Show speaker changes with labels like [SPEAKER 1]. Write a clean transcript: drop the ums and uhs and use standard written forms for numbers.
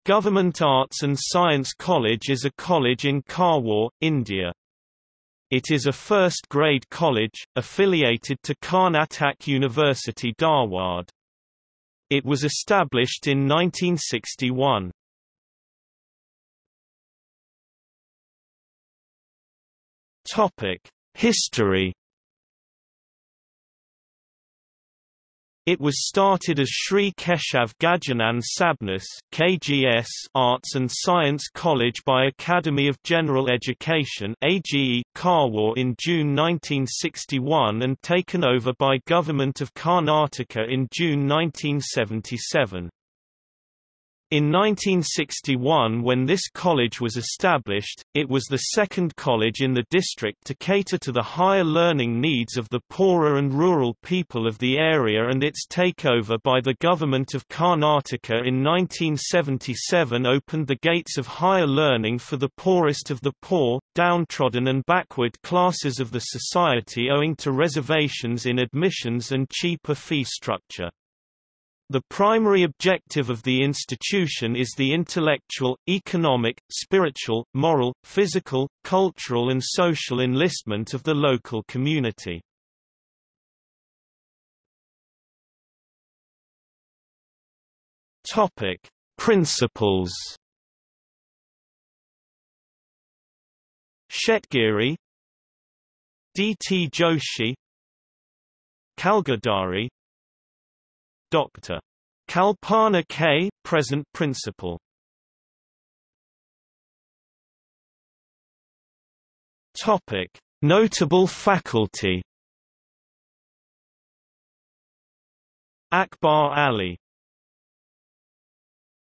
[SPEAKER 1] Government Arts and Science College is a college in Karwar, India. It is a first-grade college, affiliated to Karnataka University Dharwad. It was established in 1961. History. It was started as Shri Keshav Gajanan Sabnas (KGS) Arts and Science College by Academy of General Education (AGE) Karwar in June 1961 and taken over by Government of Karnataka in June 1977. In 1961, when this college was established, it was the second college in the district to cater to the higher learning needs of the poorer and rural people of the area, and its takeover by the Government of Karnataka in 1977 opened the gates of higher learning for the poorest of the poor, downtrodden and backward classes of the society owing to reservations in admissions and cheaper fee structure. The primary objective of the institution is the intellectual, economic, spiritual, moral, physical, cultural and social enlistment of the local community. Principals. Shetgiri, D.T. Joshi, Kalgadari, Dr. Kalpana K., present principal. Topic: Notable faculty. Akbar Ali,